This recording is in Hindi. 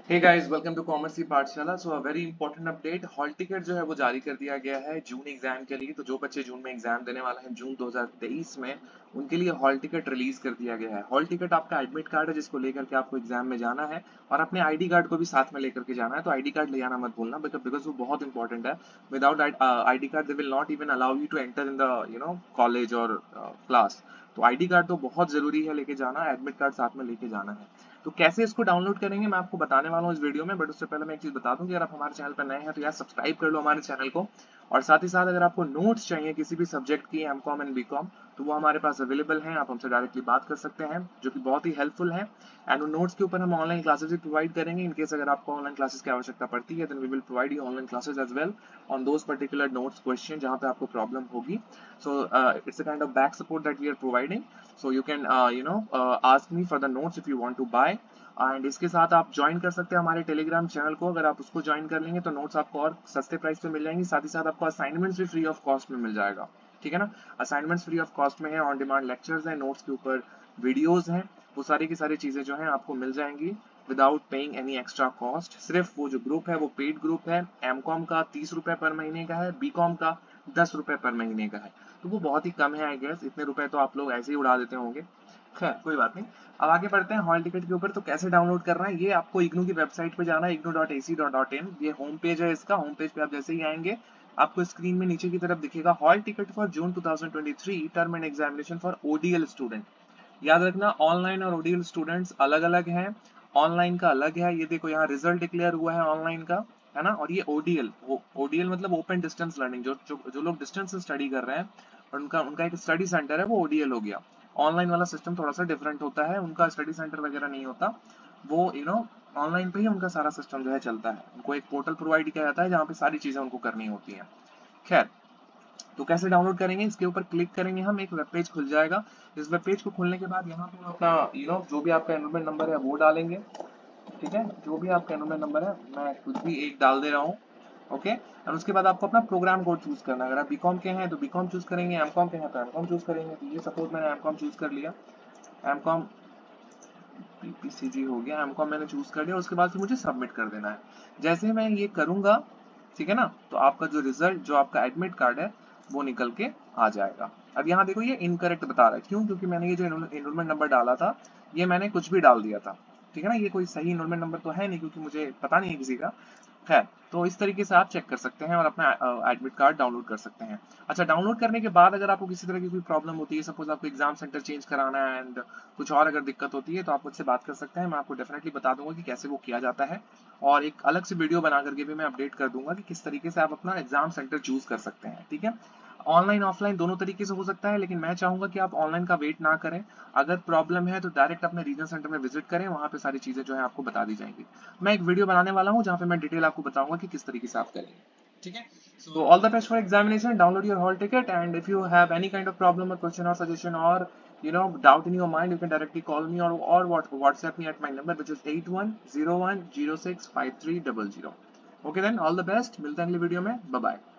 Hey guys, welcome to commerce की पाठशाला। So a very important update, hall ticket जो है वो जारी कर दिया गया है जून एग्जाम के लिए। तो जो बच्चे जून में एग्जाम देने वाले हैं जून 2023 में, उनके लिए हॉल टिकट रिलीज कर दिया गया है। हॉल टिकट आपका एडमिट कार्ड है जिसको लेकर के आपको एग्जाम में जाना है, और अपने आईडी कार्ड को भी साथ में लेकर के जाना है। तो आईडी कार्ड ले जाना मत भूलना, बिकॉज वो बहुत इंपॉर्टेंट है। Without ID card they will not even allow you to enter in the college और क्लास। तो आईडी कार्ड तो बहुत जरूरी है लेके जाना, एडमिट कार्ड साथ में लेके जाना है। तो कैसे इसको डाउनलोड करेंगे मैं आपको बताने वाला हूँ इस वीडियो में, बट उससे पहले मैं एक चीज बता दूं कि अगर आप हमारे चैनल पर नए हैं तो यार सब्सक्राइब कर लो हमारे चैनल को। और साथ ही साथ अगर आपको नोट्स चाहिए किसी भी सब्जेक्ट की, एमकॉम एंड बीकॉम, तो वो हमारे पास अवेलेबल हैं। आप हमसे डायरेक्टली बात कर सकते हैं, जो कि बहुत ही हेल्पफुल है। एंड उन नोट्स के ऊपर हम ऑनलाइन क्लासेस भी प्रोवाइड करेंगे। इन केस अगर आपको ऑनलाइन क्लासेस की आवश्यकता पड़ती है, then we will provide you online classes as well on those particular notes question जहां पे आपको प्रॉब्लम होगी। So it's a kind of back support that we are providing. So you can ask me for the notes if you want to buy. And इसके साथ आप ज्वाइन कर सकते हैं हमारे टेलीग्राम चैनल को। अगर आप उसको ज्वाइन कर लेंगे तो नोट्स आपको और सस्ते प्राइस पे मिल जाएंगे। साथ ही साथ आपको असाइनमेंट्स भी फ्री ऑफ कॉस्ट में मिल जाएगा। ठीक है ना, असाइनमेंट्स फ्री ऑफ कॉस्ट में है, ऑन डिमांड लेक्चर्स हैं, नोट्स के ऊपर वीडियोस हैं, वो सारी की सारी चीजें जो हैं आपको मिल जाएंगी without paying any extra cost. सिर्फ वो जो ग्रुप है वो पेड ग्रुप है। एमकॉम का 30 रुपए पर महीने का है, बीकॉम का 10 रुपए पर महीने का है। तो वो बहुत ही कम है, आई गेस इतने रुपए तो आप लोग ऐसे ही उड़ा देते होंगे। खैर कोई बात नहीं। अब आगे बढ़ते हैं हॉल टिकट के ऊपर। तो कैसे डाउनलोड करना है, ये आपको इग्नू की वेबसाइट पे जाना है, ignu.ac.in। ये होम पेज है इसका। होम पेज पे आप जैसे ही आएंगे, आपको स्क्रीन में नीचे की तरफ दिखेगा hall ticket for June 2023 term end examination for ODL student. याद रखना, ऑनलाइन और ओडीएल स्टूडेंट्स अलग अलग हैं। ऑनलाइन का अलग है, ये देखो यहाँ रिजल्ट डिक्लेयर हुआ है ऑनलाइन का, है ना। और ये ओडीएल, ओडीएल मतलब ओपन डिस्टेंस लर्निंग, जो लोग डिस्टेंस से स्टडी कर रहे हैं और उनका उनका एक स्टडी सेंटर है, वो ओडीएल हो गया। ऑनलाइन वाला सिस्टम थोड़ा सा डिफरेंट होता है, उनका स्टडी सेंटर वगैरह नहीं होता। वो ऑनलाइन पे ही उनका सारा सिस्टम जो है चलता है। उनको एक पोर्टल प्रोवाइड किया जाता है जहाँ पे सारी चीजें उनको करनी होती हैं। खैर, तो कैसे डाउनलोड करेंगे, इसके ऊपर क्लिक करेंगे हम, एक वेब पेज खुल जाएगा। इस वेब पेज को खुलने के बाद यहाँ पे अपना जो भी आपका एनरोलमेंट नंबर है वो डालेंगे। ठीक है, जो भी आपका एनरोलमेंट नंबर है, मैं कुछ भी एक डाल दे रहा हूँ। ओके, और उसके बाद आपको अपना प्रोग्राम कोड चूज करना है। अगर आप बीकॉम के हैं तो बीकॉम चूज करेंगे, एमकॉम के हैं तो एमकॉम चूज करेंगे। तो ये सपोज मैंने एमकॉम चूज कर लिया। एमकॉम पीपीसीजी हो गया, एमकॉम मैंने चूज कर लिया। उसके बाद फिर मुझे सबमिट कर देना है। जैसे ही मैं ये करूंगा, ठीक है ना, तो आपका जो रिजल्ट, जो आपका एडमिट कार्ड है, वो निकल के आ जाएगा। अब यहाँ देखो ये इनकरेक्ट बता रहा है, क्यों? क्योंकि मैंने ये जो एनरोलमेंट नंबर डाला था, ये मैंने कुछ भी डाल दिया था। ठीक है ना, ये कोई सही एनरोलमेंट नंबर तो है नहीं, क्योंकि मुझे पता नहीं है किसी का। खैर, तो इस तरीके से आप चेक कर सकते हैं और अपना एडमिट कार्ड डाउनलोड कर सकते हैं। अच्छा, डाउनलोड करने के बाद अगर आपको किसी तरह की कोई प्रॉब्लम होती है, सपोज आपको एग्जाम सेंटर चेंज कराना है एंड कुछ और अगर दिक्कत होती है, तो आप मुझसे बात कर सकते हैं। मैं आपको डेफिनेटली बता दूंगा कि कैसे वो किया जाता है, और एक अलग से वीडियो बना करके भी मैं अपडेट कर दूंगा कि किस तरीके से आप अपना एग्जाम सेंटर चूज कर सकते हैं। ठीक है, ऑनलाइन ऑफलाइन दोनों तरीके से हो सकता है, लेकिन मैं चाहूंगा कि आप ऑनलाइन का वेट ना करें। अगर प्रॉब्लम है तो डायरेक्ट अपने रीजन सेंटर में विजिट करें, वहां पे सारी चीजें जो है आपको बता दी जाएंगी। मैं एक वीडियो बनाने वाला हूँ जहाँ पे मैं डिटेल आपको बताऊंगा कि किस तरीके से आप करेंगे। ठीक है, so all the best for examination. Download your hall ticket, and if you have any kind of problem or question or suggestion or doubt in your mind, you can directly call me or WhatsApp me at my number, which is 8101065300. Okay then, all the best. मिलते हैं अगली वीडियो में। Bye bye.